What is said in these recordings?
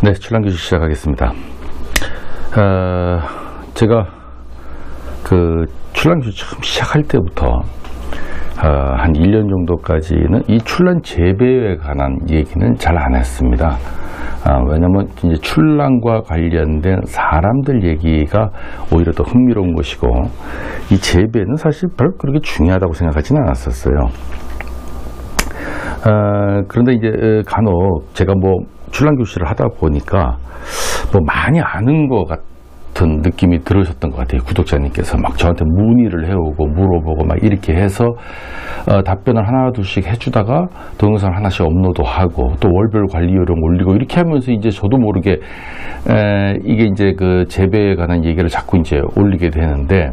네, 출랑교실 시작하겠습니다. 제가 그 출랑교실 처음 시작할 때부터 한 1년 정도까지는 이 출란 재배에 관한 얘기는 잘 안 했습니다. 왜냐면 이제 출란과 관련된 사람들 얘기가 오히려 더 흥미로운 것이고, 이 재배는 사실 별로 그렇게 중요하다고 생각하지는 않았었어요. 그런데 이제 간혹 제가 뭐 출란 교실을 하다 보니까 뭐 많이 아는 것 같은 느낌이 들으셨던 것 같아요. 구독자님께서 막 저한테 문의를 해오고 물어보고 막 이렇게 해서 답변을 하나 둘씩 해주다가 동영상을 하나씩 업로드하고 또 월별 관리 요령 올리고 이렇게 하면서 이제 저도 모르게 이게 이제 그 재배에 관한 얘기를 자꾸 이제 올리게 되는데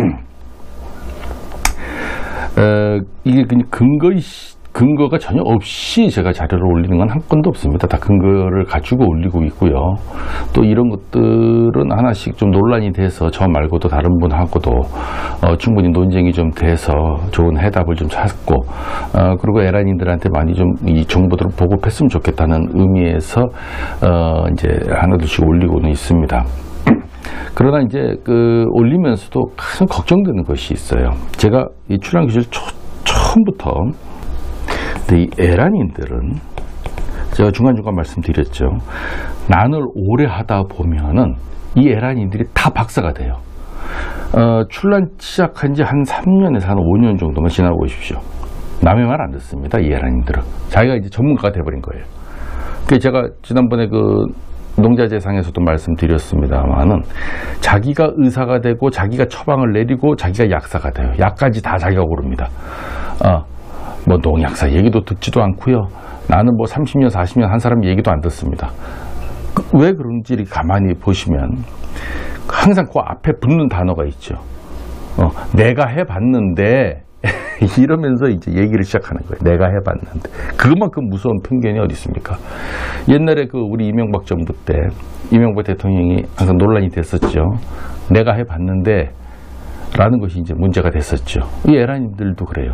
이게 그냥 근거가 전혀 없이 제가 자료를 올리는 건 한 건도 없습니다. 다 근거를 가지고 올리고 있고요. 또 이런 것들은 하나씩 좀 논란이 돼서 저 말고도 다른 분하고도 충분히 논쟁이 좀 돼서 좋은 해답을 좀 찾고, 그리고 에란인들한테 많이 좀 이 정보들을 보급했으면 좋겠다는 의미에서 이제 하나둘씩 올리고는 있습니다. 그러나 이제 그 올리면서도 가장 걱정되는 것이 있어요. 제가 이 출랑교실 처음부터 이 에란인들은 제가 중간중간 말씀드렸죠. 난을 오래 하다 보면은 이 에란인들이 다 박사가 돼요. 출란 시작한 지 한 3년에서 한 5년 정도만 지나고 보십시오. 남의 말 안 듣습니다. 이 에란인들은 자기가 이제 전문가가 돼버린 거예요. 그래서 제가 지난번에 그 농자재상에서도 말씀드렸습니다만은 자기가 의사가 되고 자기가 처방을 내리고 자기가 약사가 돼요. 약까지 다 자기가 고릅니다. 뭐 농약사 얘기도 듣지도 않고요. 나는 뭐 30년 40년 한 사람 얘기도 안 듣습니다. 왜 그런지 이렇게 가만히 보시면 항상 그 앞에 붙는 단어가 있죠. 내가 해봤는데 이러면서 이제 얘기를 시작하는 거예요. 내가 해봤는데. 그것만큼 무서운 편견이 어디 있습니까? 옛날에 그 우리 이명박 정부 때 이명박 대통령이 항상 논란이 됐었죠. 내가 해봤는데 라는 것이 이제 문제가 됐었죠. 이 에란인들도 그래요.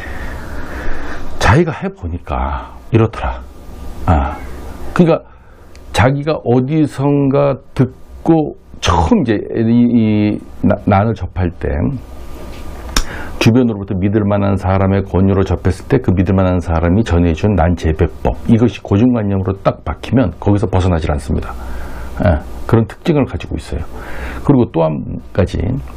자기가 해보니까 이렇더라. 그러니까 자기가 어디선가 듣고 처음 이제 난을 접할 때 주변으로부터 믿을 만한 사람의 권유로 접했을 때 그 믿을 만한 사람이 전해준 난 재배법, 이것이 고정관념으로 딱 박히면 거기서 벗어나질 않습니다. 그런 특징을 가지고 있어요. 그리고 또 한 가지,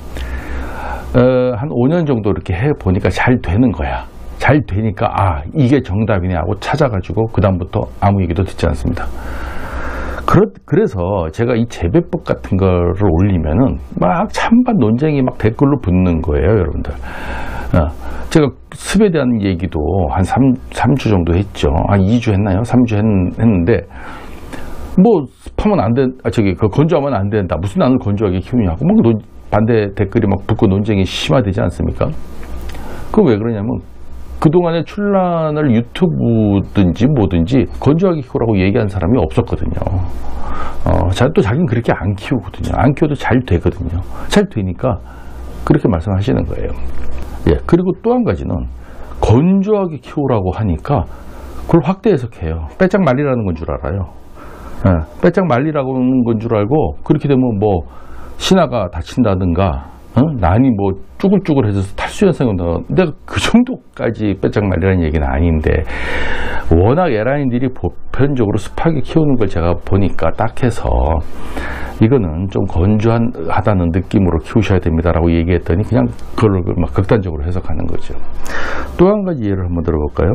한 5년 정도 이렇게 해보니까 잘 되는 거야. 잘 되니까 이게 정답이네 하고 찾아가지고 그 다음부터 아무 얘기도 듣지 않습니다. 그래서 제가 이 재배법 같은 거를 올리면은 막 찬반 논쟁이 막 댓글로 붙는 거예요, 여러분들. 제가 습에 대한 얘기도 한 3주 정도 했죠. 한 2주 했나요? 3주 했는데 뭐 습하면 안 된, 그 건조하면 안 된다. 무슨 난을 건조하게 키우냐고 막 반대 댓글이 막 붙고 논쟁이 심화되지 않습니까? 그거 왜 그러냐면 그동안에 출란을 유튜브든지 뭐든지 건조하게 키우라고 얘기한 사람이 없었거든요. 또 자기는 그렇게 안 키우거든요. 안 키워도 잘 되거든요. 잘 되니까 그렇게 말씀하시는 거예요. 예, 그리고 또 한 가지는 건조하게 키우라고 하니까 그걸 확대 해석해요. 빼짝 말리라는 건 줄 알아요. 빼짝 말리라고 하는 건 줄 알고 그렇게 되면 뭐 신화가 다친다든가 난이 뭐 쭈글쭈글해져서 탈수 현상이 온다. 내가 그 정도까지 빼짝 말이라는 얘기는 아닌데, 워낙 에란인들이 보편적으로 습하게 키우는 걸 제가 보니까 딱 해서 이거는 좀 건조하다는 느낌으로 키우셔야 됩니다라고 얘기했더니 그냥 그걸 막 극단적으로 해석하는 거죠. 또 한 가지 예를 한번 들어볼까요?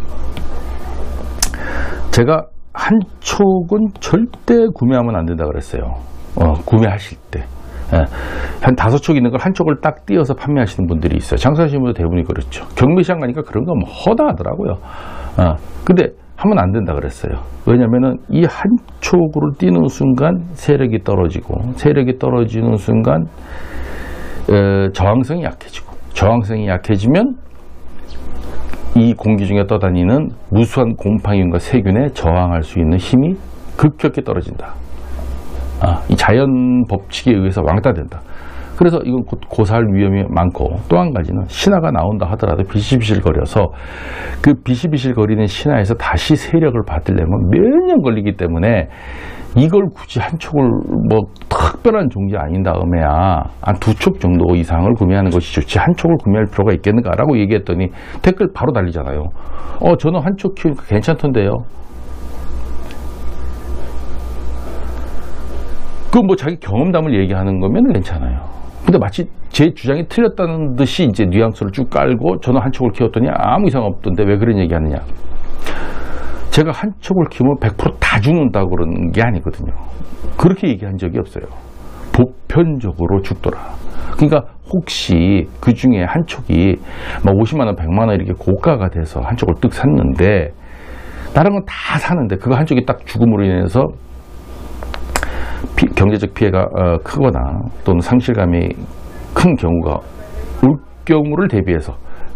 제가 한촉은 절대 구매하면 안 된다 그랬어요. 구매하실 때. 한 5촉 있는 걸 한쪽을 딱 띄어서 판매하시는 분들이 있어요. 장사하시는 분들 대부분이 그렇죠. 경매시장 가니까 그런 거 뭐 허다하더라고요. 근데 하면 안 된다 그랬어요. 왜냐면은 이 한쪽으로 띄는 순간 세력이 떨어지고, 세력이 떨어지는 순간 저항성이 약해지고, 저항성이 약해지면 이 공기 중에 떠다니는 무수한 곰팡이균과 세균에 저항할 수 있는 힘이 급격히 떨어진다. 이 자연 법칙에 의해서 왕따된다. 그래서 이건 고사할 위험이 많고, 또 한 가지는 신화가 나온다 하더라도 비실비실거려서 그 비실비실거리는 신화에서 다시 세력을 받으려면 몇 년 걸리기 때문에 이걸 굳이 한 촉을 뭐 특별한 종이 아닌 다음에야 한 2촉 정도 이상을 구매하는 것이 좋지 한 촉을 구매할 필요가 있겠는가라고 얘기했더니 댓글 바로 달리잖아요. 저는 한 촉 키우니까 괜찮던데요. 그 뭐 자기 경험담을 얘기하는 거면 괜찮아요. 근데 마치 제 주장이 틀렸다는 듯이 이제 뉘앙스를 쭉 깔고 저는 한 촉을 키웠더니 아무 이상 없던데 왜 그런 얘기 하느냐. 제가 한 촉을 키우면 100% 다 죽는다고 그러는 게 아니거든요. 그렇게 얘기한 적이 없어요. 보편적으로 죽더라. 그러니까 혹시 그 중에 한 촉이 막 50만 원, 100만 원 이렇게 고가가 돼서 한 촉을 뜩 샀는데 다른 건 다 사는데 그거 한 촉이 딱 죽음으로 인해서 경제적 피해가 크거나 또는 상실감이 큰 경우가 올 경우를 대비해서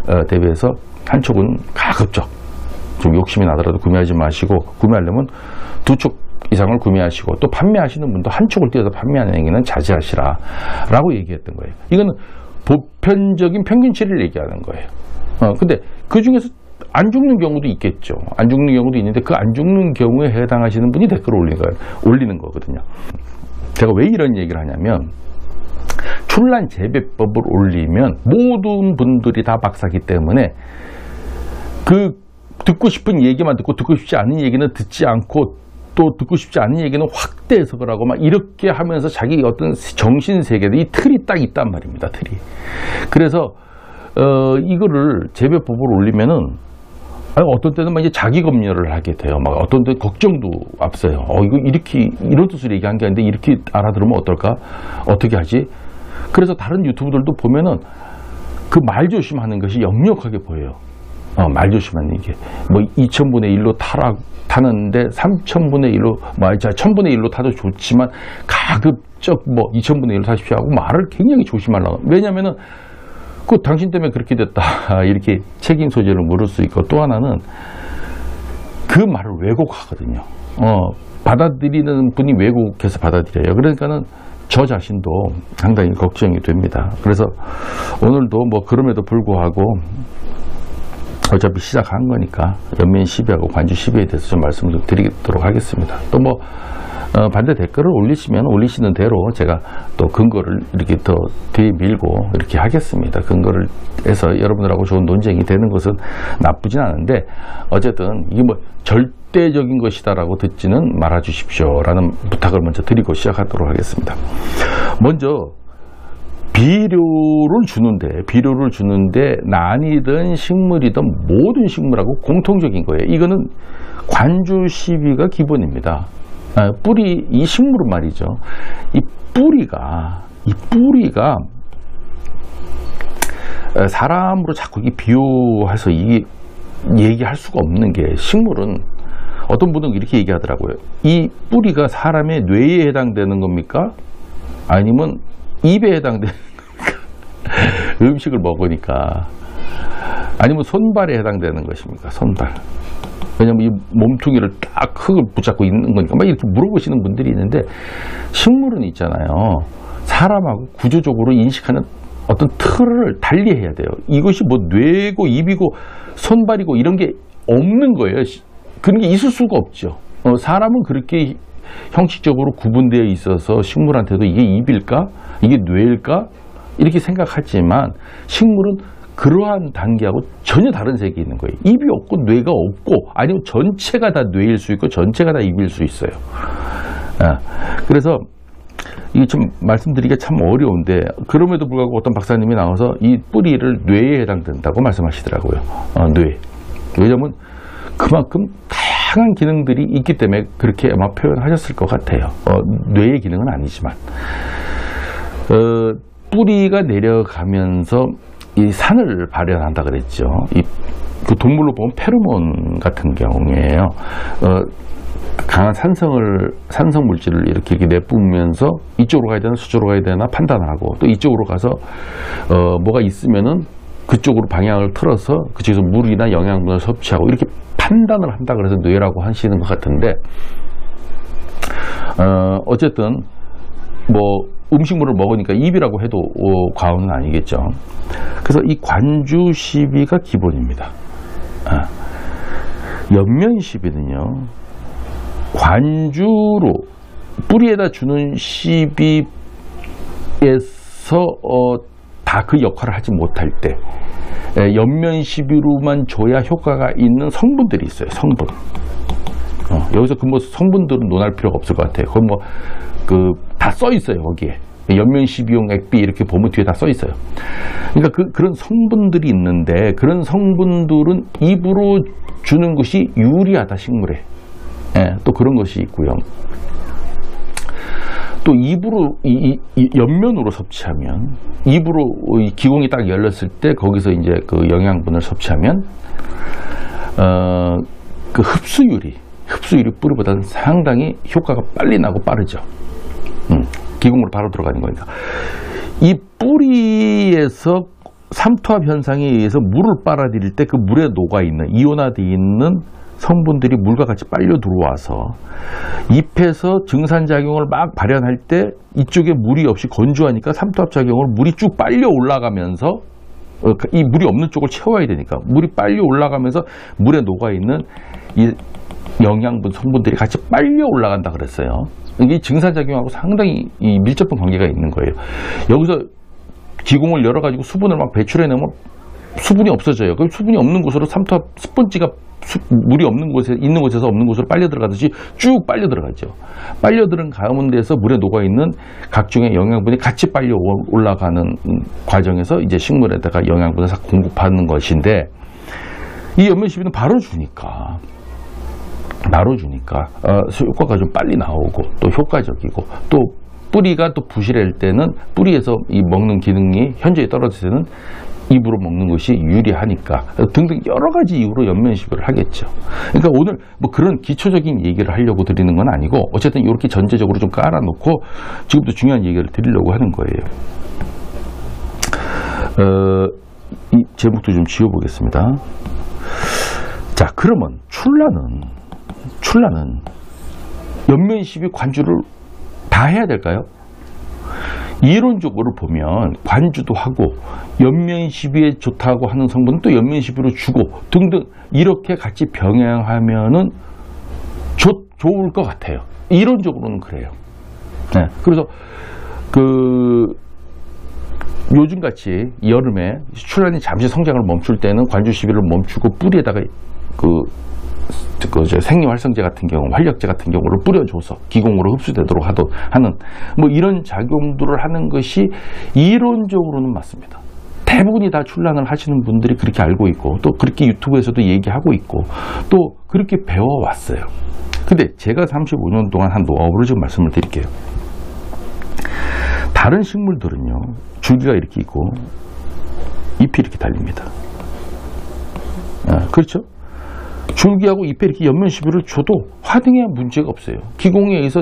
한 촉은 가급적 좀 욕심이 나더라도 구매하지 마시고 구매하려면 2촉 이상을 구매하시고 또 판매하시는 분도 한 촉을 띄어서 판매하는 얘기는 자제하시라 라고 얘기했던 거예요. 이거는 보편적인 평균치를 얘기하는 거예요. 근데 그 중에서 안 죽는 경우도 있겠죠. 안 죽는 경우도 있는데 그 안 죽는 경우에 해당하시는 분이 댓글을 올리는 거거든요. 제가 왜 이런 얘기를 하냐면 출란 재배법을 올리면 모든 분들이 다 박사기 때문에 그 듣고 싶은 얘기만 듣고 듣고 싶지 않은 얘기는 듣지 않고 또 듣고 싶지 않은 얘기는 확대 해석을 하고 막 이렇게 하면서 자기 어떤 정신세계도 이 틀이 딱 있단 말입니다. 틀이. 그래서 이거를 재배법을 올리면은 어떤 때는 막 이제 자기 검열을 하게 돼요. 막 어떤 때 걱정도 앞서요. 이거 이렇게 이런 뜻으로 얘기한 게 아닌데 이렇게 알아들으면 어떨까? 어떻게 하지? 그래서 다른 유튜브들도 보면은 그 말 조심하는 것이 역력하게 보여요. 말 조심하는 게 뭐 2000분의 1로 타는데 3000분의 1로 1000분의 1로 타도 좋지만 가급적 뭐 2000분의 1로 타십시오 하고 말을 굉장히 조심하려고. 왜냐면은 그 당신 때문에 그렇게 됐다 이렇게 책임 소재를 물을 수 있고 또 하나는 그 말을 왜곡하거든요. 받아들이는 분이 왜곡해서 받아들여요. 그러니까는 저 자신도 상당히 걱정이 됩니다. 그래서 오늘도 뭐 그럼에도 불구하고 어차피 시작한 거니까 연면 시비하고 관주 시비에 대해서 좀 말씀을 좀 드리도록 하겠습니다. 또 뭐 반대 댓글을 올리시면 올리시는 대로 제가 또 근거를 이렇게 더 뒤에 밀고 이렇게 하겠습니다. 근거를 해서 여러분들하고 좋은 논쟁이 되는 것은 나쁘진 않은데 어쨌든 이게 뭐 절대적인 것이다라고 듣지는 말아 주십시오라는 부탁을 먼저 드리고 시작하도록 하겠습니다. 먼저 비료를 주는데 난이든 식물이든 모든 식물하고 공통적인 거예요. 이거는 관주 시비가 기본입니다. 이 식물은 말이죠. 이 뿌리가 사람으로 자꾸 비교해서 이게 얘기할 수가 없는 게 식물은 어떤 분은 이렇게 얘기하더라고요. 이 뿌리가 사람의 뇌에 해당되는 겁니까? 아니면 입에 해당되는 겁니까? 음식을 먹으니까. 아니면 손발에 해당되는 것입니까? 손발. 왜냐면 이 몸뚱이를 딱 흙을 붙잡고 있는 거니까 막 이렇게 물어보시는 분들이 있는데 식물은 있잖아요. 사람하고 구조적으로 인식하는 어떤 틀을 달리해야 돼요. 이것이 뭐 뇌고 입이고 손발이고 이런 게 없는 거예요. 그런 게 있을 수가 없죠. 사람은 그렇게 형식적으로 구분되어 있어서 식물한테도 이게 입일까? 이게 뇌일까? 이렇게 생각하지만 식물은 그러한 단계하고 전혀 다른 세계에 있는 거예요. 입이 없고 뇌가 없고 아니면 전체가 다 뇌일 수 있고 전체가 다 입일 수 있어요. 그래서 이게 좀 말씀드리기가 참 어려운데 그럼에도 불구하고 어떤 박사님이 나와서 이 뿌리를 뇌에 해당된다고 말씀하시더라고요. 뇌. 왜냐하면 그만큼 다양한 기능들이 있기 때문에 그렇게 아마 표현하셨을 것 같아요. 뇌의 기능은 아니지만 뿌리가 내려가면서 이 산을 발현한다 그랬죠. 그 동물로 보면 페로몬 같은 경우에요. 강한 산성 물질을 이렇게 내뿜으면서 이쪽으로 가야 되나 저쪽으로 가야 되나 판단을 하고 또 이쪽으로 가서 뭐가 있으면은 그쪽으로 방향을 틀어서 그쪽에서 물이나 영양분을 섭취하고 이렇게 판단을 한다 그래서 뇌라고 하시는 것 같은데 어쨌든 뭐 음식물을 먹으니까 입이라고 해도 과언은 아니겠죠. 그래서 이 관주 시비가 기본입니다. 연면 시비는요 관주로 뿌리에다 주는 시비에서 다 그 역할을 하지 못할 때 옆면 시비로만 줘야 효과가 있는 성분들이 있어요. 성분. 여기서 그 뭐 성분들은 논할 필요가 없을 것 같아요. 거기 뭐 다 써 있어요. 거기에 옆면 시비용 액비 이렇게 보면 뒤에 다 써 있어요. 그러니까 그런 성분들이 있는데 그런 성분들은 입으로 주는 것이 유리하다 식물에. 또 그런 것이 있고요. 또 입으로 옆면으로 섭취하면 입으로 이 기공이 딱 열렸을 때 거기서 이제 그 영양분을 섭취하면 그 흡수율이 뿌리보다는 상당히 효과가 빨리 나고 빠르죠. 기공으로 바로 들어가는 거니까. 이 뿌리에서 삼투압 현상에 의해서 물을 빨아들일 때 그 물에 녹아있는 이온화되어 있는 성분들이 물과 같이 빨려 들어와서 잎에서 증산작용을 막 발현할 때 이쪽에 물이 없이 건조하니까 삼투압작용으로 물이 쭉 빨려 올라가면서 이 물이 없는 쪽을 채워야 되니까 물이 빨려 올라가면서 물에 녹아있는 이 영양분 성분들이 같이 빨려 올라간다 그랬어요. 이게 증산작용하고 상당히 이 밀접한 관계가 있는 거예요. 여기서 기공을 열어가지고 수분을 막 배출해내면 수분이 없어져요. 그럼 수분이 없는 곳으로 삼투압 스펀지가 물이 없는 곳에 있는 곳에서 없는 곳으로 빨려 들어가듯이 쭉 빨려 들어가죠. 빨려 들은 가운데서 물에 녹아 있는 각종의 영양분이 같이 빨려 올라가는 과정에서 이제 식물에다가 영양분을 공급하는 것인데 이 옆면 시비는 바로 주니까 효과가 좀 빨리 나오고 또 효과적이고 또 뿌리가 또 부실할 때는 뿌리에서 이 먹는 기능이 현저히 떨어질 때는 입으로 먹는 것이 유리하니까 등등 여러 가지 이유로 옆면 시비를 하겠죠. 그러니까 오늘 뭐 그런 기초적인 얘기를 하려고 드리는 건 아니고 어쨌든 이렇게 전체적으로 좀 깔아놓고 지금부터 중요한 얘기를 드리려고 하는 거예요. 이 제목도 좀 지워보겠습니다. 자, 그러면 출라는 옆면 시비 관주를 다 해야 될까요? 이론적으로 보면 관주도 하고 옆면 시비에 좋다고 하는 성분은 또 옆면 시비로 주고 등등 이렇게 같이 병행하면은 좋을 것 같아요. 이론적으로는 그래요. 네, 그래서 요즘같이 여름에 출란이 잠시 성장을 멈출 때는 관주 시비를 멈추고 뿌리에다가 생리활성제 같은 경우, 활력제 같은 경우를 뿌려줘서 기공으로 흡수되도록 하는 뭐 이런 작용들을 하는 것이 이론적으로는 맞습니다. 대부분이 다 출란을 하시는 분들이 그렇게 알고 있고 또 그렇게 유튜브에서도 얘기하고 있고 또 그렇게 배워왔어요. 근데 제가 35년 동안 한 노하우를 좀 말씀을 드릴게요. 다른 식물들은요, 줄기가 이렇게 있고 잎이 이렇게 달립니다. 그렇죠? 줄기하고 잎에 이렇게 옆면 시비를 줘도 화등에 문제가 없어요. 기공에 의해서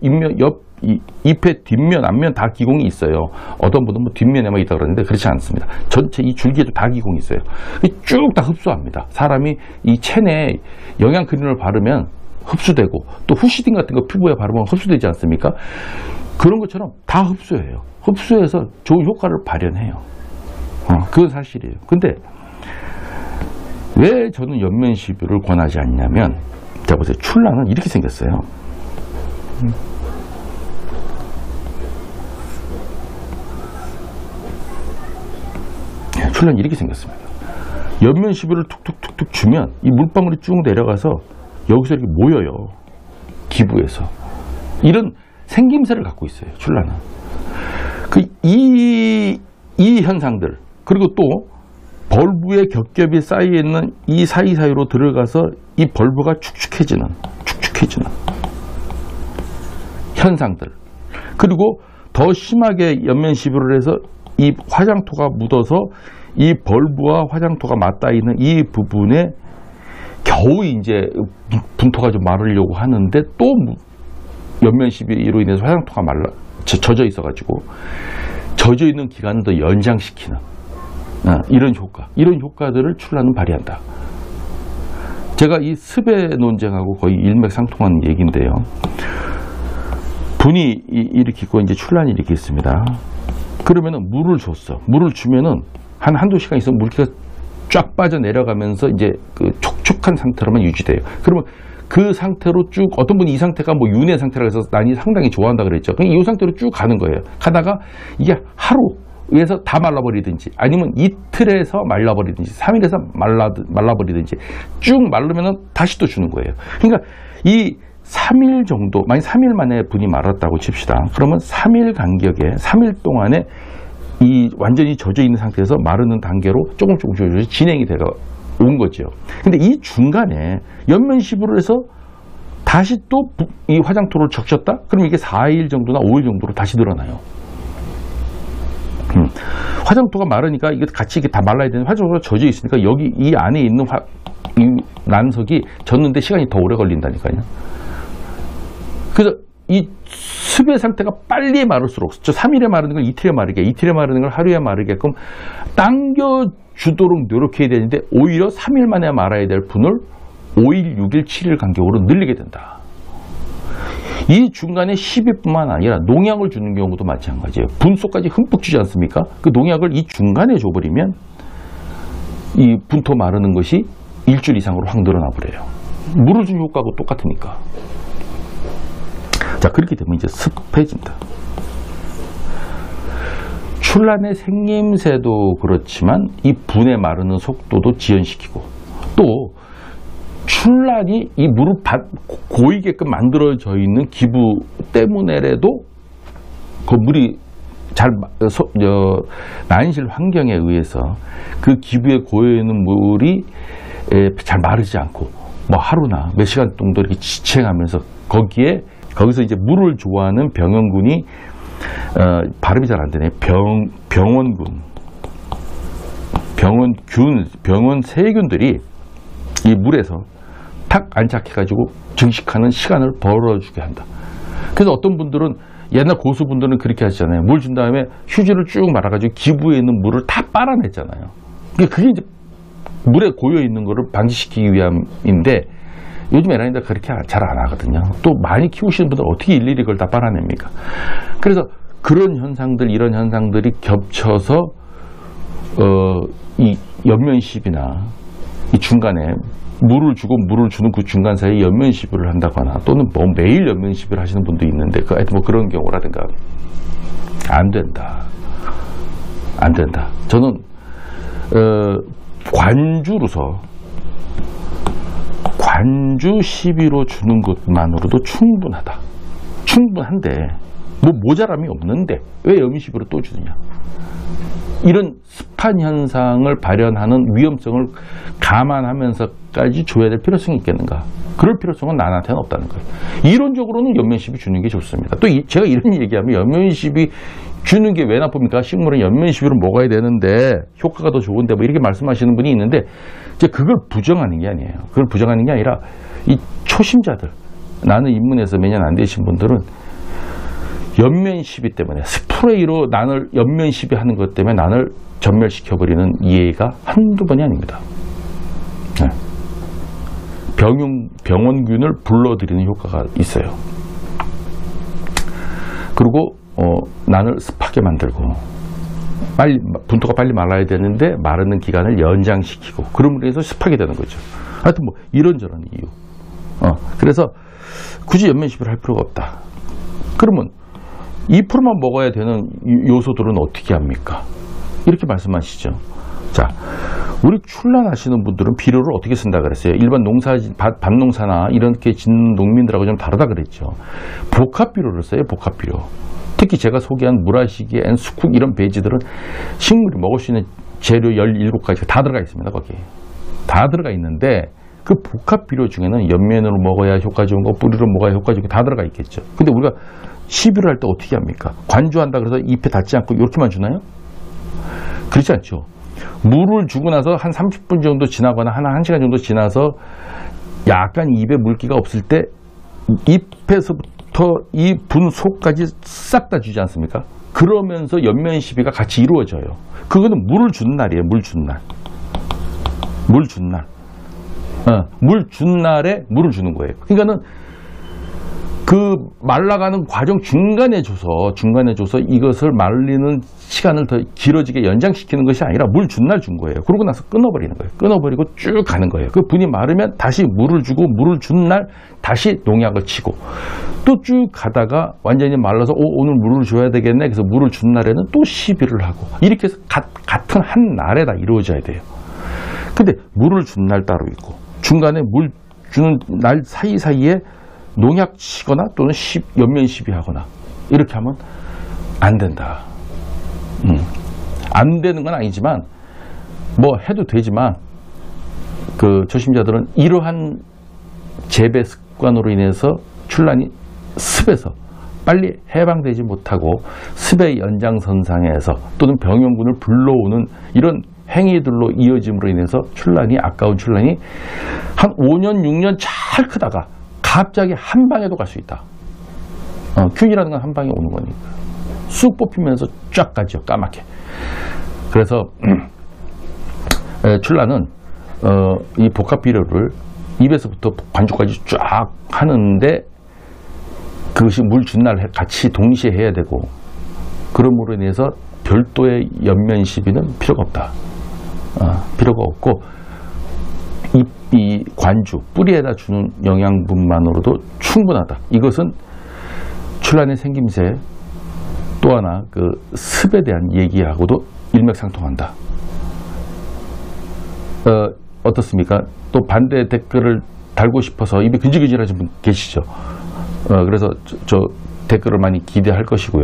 잎의 뒷면, 앞면 다 기공이 있어요. 어떤 분은 뭐 뒷면에만 있다 그러는데 그렇지 않습니다. 전체 이 줄기에도 다 기공이 있어요. 쭉 다 흡수합니다. 사람이 이 체내에 영양 크림을 바르면 흡수되고 또 후시딘 같은 거 피부에 바르면 흡수되지 않습니까? 그런 것처럼 다 흡수해요. 흡수해서 좋은 효과를 발현해요. 그건 사실이에요. 근데 왜 저는 옆면 시비를 권하지 않냐면, 자 보세요. 출란은 이렇게 생겼어요. 출란이 이렇게 생겼습니다. 옆면 시비를 툭툭툭툭 주면 이 물방울이 쭉 내려가서 여기서 이렇게 모여요. 기부에서. 이런 생김새를 갖고 있어요. 출란은. 이 현상들, 그리고 또 벌브에 겹겹이 쌓여있는 이 사이사이로 들어가서 이 벌브가 축축해지는 현상들, 그리고 더 심하게 옆면 시비를 해서 이 화장토가 묻어서 이 벌브와 화장토가 맞닿아 있는 이 부분에 겨우 이제 분토가 좀 마르려고 하는데 또 옆면 시비로 인해서 화장토가 젖어 있어가지고 젖어 있는 기간을 더 연장시키는 이런 효과들을 출란은 발휘한다. 제가 이 습의 논쟁하고 거의 일맥상통하는 얘기인데요. 분이 이렇게 있고 이제 출란이 이렇게 있습니다. 그러면은 물을 줬어. 물을 주면은 한두 시간 있으면 물기가 쫙 빠져 내려가면서 이제 그 촉촉한 상태로만 유지돼요. 그러면 그 상태로 쭉, 어떤 분이 이 상태가 뭐 윤회 상태라 해서 난이 상당히 좋아한다 그랬죠. 그럼 이 상태로 쭉 가는 거예요. 가다가 이게 하루에서 다 말라버리든지 아니면 이틀에서 말라버리든지 3일에서 말라버리든지 쭉 마르면 다시 또 주는 거예요. 그러니까 이 3일 정도, 만약 3일 만에 분이 말았다고 칩시다. 그러면 3일 간격에 3일 동안에 이 완전히 젖어 있는 상태에서 마르는 단계로 조금씩 진행이 되어 온 거죠. 근데 이 중간에 연면시부를 해서 다시 또 이 화장토를 적셨다? 그럼 이게 4일 정도나 5일 정도로 다시 늘어나요. 화장토가 마르니까 이게 같이 이게 다 말라야 되는, 화장토가 젖어 있으니까 여기 이 안에 있는 이 난석이 젖는데 시간이 더 오래 걸린다니까요. 그래서 이 습의 상태가 빨리 마를수록, 저 3일에 마르는 걸 이틀에 마르게, 이틀에 마르는 걸 하루에 마르게끔 당겨주도록 노력해야 되는데 오히려 3일 만에 말아야 될 분을 5일, 6일, 7일 간격으로 늘리게 된다. 이 중간에 시비뿐만 아니라 농약을 주는 경우도 마찬가지예요. 분소까지 흠뻑 주지 않습니까? 그 농약을 이 중간에 줘버리면 이 분토 마르는 것이 일주일 이상으로 확 늘어나 버려요. 물을 주는 효과하고 똑같으니까. 자, 그렇게 되면 이제 습해진다. 출란의 생김새도 그렇지만 이 분에 마르는 속도도 지연시키고, 또 출란이 이 물을 고이게끔 만들어져 있는 기부 때문에라도 그 물이 잘 난실 환경에 의해서 그 기부에 고여있는 물이 잘 마르지 않고 뭐 하루나 몇 시간 정도 이렇게 지체하면서 거기서 이제 물을 좋아하는 병원균이 발음이 잘 안 되네. 병원 세균들이 이 물에서 탁 안착해가지고 증식하는 시간을 벌어주게 한다. 그래서 어떤 분들은, 옛날 고수분들은 그렇게 하시잖아요. 물 준 다음에 휴지를 쭉 말아가지고 기부에 있는 물을 다 빨아냈잖아요. 그게 이제 물에 고여 있는 거를 방지시키기 위함인데, 요즘 에라인들 그렇게 잘 안 하거든요. 또 많이 키우시는 분들 어떻게 일일이 그걸 다 빨아냅니까? 그래서 그런 현상들, 이런 현상들이 겹쳐서 이 연면시비나 이 중간에 물을 주고 물을 주는 그 중간 사이에 연면시비를 한다거나, 또는 뭐 매일 연면시비를 하시는 분도 있는데, 하여튼 뭐 그런 경우라든가 안 된다. 안 된다. 저는 관주 시비로 주는 것만으로도 충분한데 뭐 모자람이 없는데 왜 연면시비로 또 주느냐. 이런 습한 현상을 발현하는 위험성을 감안하면서까지 줘야 될 필요성이 있겠는가? 그럴 필요성은 나한테는 없다는 거예요. 이론적으로는 연면시비 주는 게 좋습니다. 또 제가 이런 얘기하면 연면시비 주는 게 왜 나쁩니까? 식물은 연면시비를 먹어야 되는데 효과가 더 좋은데 뭐 이렇게 말씀하시는 분이 있는데, 이제 그걸 부정하는 게 아니에요. 그걸 부정하는 게 아니라 이 초심자들, 나는 입문해서 몇 년 안 되신 분들은 연면시비 때문에, 스프레이로 난을 연면시비 하는 것 때문에 난을 전멸시켜버리는 예가 한두 번이 아닙니다. 네. 병원균을 불러들이는 효과가 있어요. 그리고 난을 습하게 만들고, 분토가 빨리 말라야 되는데 마르는 기간을 연장시키고, 그럼으로 해서 습하게 되는 거죠. 하여튼 뭐 이런저런 이유. 그래서 굳이 연면시비를 할 필요가 없다. 그러면 2%만 먹어야 되는 요소들은 어떻게 합니까? 이렇게 말씀하시죠. 자, 우리 출란하시는 분들은 비료를 어떻게 쓴다 그랬어요? 일반 밭농사나 이렇게 짓는 농민들하고 좀 다르다 그랬죠. 복합비료를 써요. 복합비료. 특히 제가 소개한 무라시기, 엔수쿡 이런 배지들은 식물이 먹을 수 있는 재료 17가지가 다 들어가 있습니다. 거기에 다 들어가 있는데, 그 복합비료 중에는 옆면으로 먹어야 효과 좋은 거, 뿌리로 먹어야 효과 좋은 거 다 들어가 있겠죠. 근데 우리가 시비를 할 때 어떻게 합니까? 관주한다 그래서 잎에 닿지 않고 이렇게만 주나요? 그렇지 않죠. 물을 주고 나서 한 30분 정도 지나거나 한 1시간 정도 지나서 약간 입에 물기가 없을 때 잎에서부터 이 분속까지 싹 다 주지 않습니까? 그러면서 연면시비가 같이 이루어져요. 그거는 물을 준 날이에요. 물 준 날. 물 준 날. 물 준 날에 물을 주는 거예요. 그러니까는 그 말라가는 과정 중간에 줘서 이것을 말리는 시간을 더 길어지게 연장시키는 것이 아니라 물 준 날 준 거예요. 그러고 나서 끊어버리는 거예요. 끊어버리고 쭉 가는 거예요. 그 분이 마르면 다시 물을 주고 물을 준 날 다시 농약을 치고 또 쭉 가다가 완전히 말라서 오늘 물을 줘야 되겠네. 그래서 물을 준 날에는 또 시비를 하고 이렇게 해서 같은 한 날에 다 이루어져야 돼요. 근데 물을 준 날 따로 있고 중간에 물 주는 날 사이사이에 농약 치거나 또는 연면 시비하거나 이렇게 하면 안 된다. 안 되는 건 아니지만 뭐 해도 되지만 그 초심자들은 이러한 재배 습관으로 인해서 출란이 습에서 빨리 해방되지 못하고 습의 연장선상에서 또는 병용군을 불러오는 이런 행위들로 이어짐으로 인해서 아까운 출란이 한 5년, 6년 잘 크다가 갑자기 한 방에도 갈 수 있다. 균이라는 건 한 방에 오는 거니까. 쑥 뽑히면서 쫙 가죠. 까맣게. 그래서 출란은 이 복합 비료를 입에서부터 관주까지 쫙 하는데 그것이 물 준 날 같이 동시에 해야 되고 그러므로 인해서 별도의 연면 시비는 필요가 없다. 필요가 없고 이 관주, 뿌리에다 주는 영양분만으로도 충분하다. 이것은 출란의 생김새 또 하나 그 습에 대한 얘기하고도 일맥상통한다. 어떻습니까? 또 반대 댓글을 달고 싶어서 입이 근질근질하신 분 계시죠? 그래서 저 댓글을 많이 기대할 것이고요.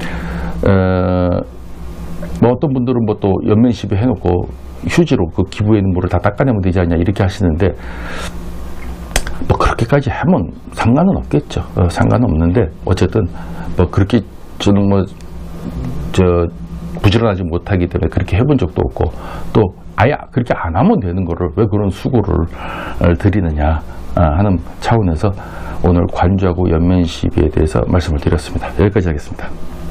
뭐 어떤 분들은 뭐 또 연면 시비 해놓고 휴지로 그 기부에 있는 물을 다 닦아내면 되지 않냐 이렇게 하시는데 뭐 그렇게까지 하면 상관은 없겠죠. 상관은 없는데 어쨌든 뭐 그렇게 저는 뭐 부지런하지 못하기 때문에 그렇게 해본 적도 없고 또 아예 그렇게 안 하면 되는 거를 왜 그런 수고를 드리느냐 하는 차원에서 오늘 관주하고 연면 시비에 대해서 말씀을 드렸습니다. 여기까지 하겠습니다.